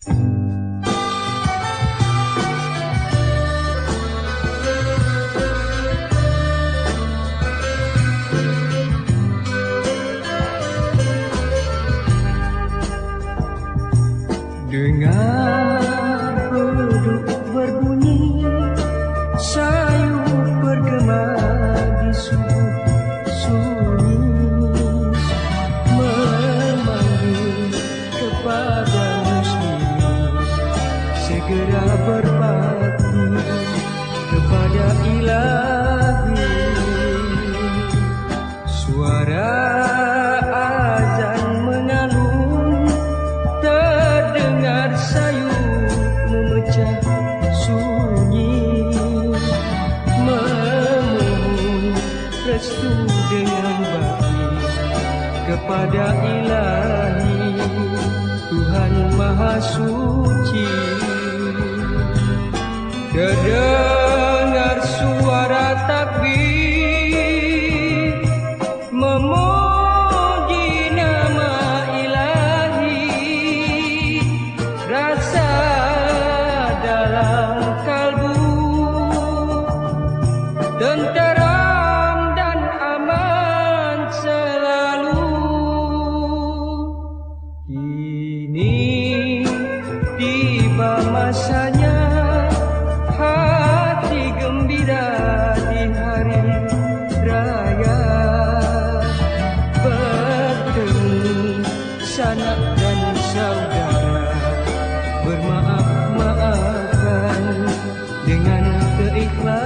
Dengar beduk berbunyi, sayup bergema di subuh sunyi, memanggil kepada muslim segera berbakti kepada Ilahi. Suara azan mengalun, terdengar sayup memecah sunyi, memohon restu dengan bakti kepada Ilahi, Tuhan Maha Suci. Terdengar suara takbir memuji nama Ilahi, rasa dalam kalbu tenteram dan aman selalu. Kini tiba masanya hati gembira di hari raya, bertemu sanak dan saudara, bermaaf-maafan dengan keikhlasan.